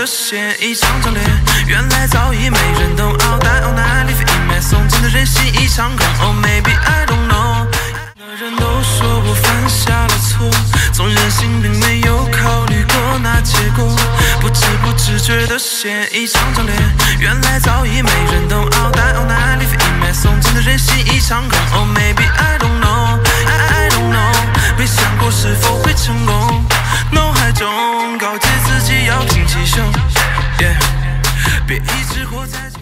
写一张张脸，原来早已没人懂。奥黛奥奈里飞一脉送进的任性一场空。Oh maybe I don't know。的人都说我犯下了错，总任性并没有考虑过那结果，不知不觉的写一张张脸，原来早已没人懂。奥黛奥奈里飞一脉送进的任性一场空。Oh maybe I don't know。I don't know， 没想过是否会成功，脑海中告诫自己要挺起胸，别一直活在。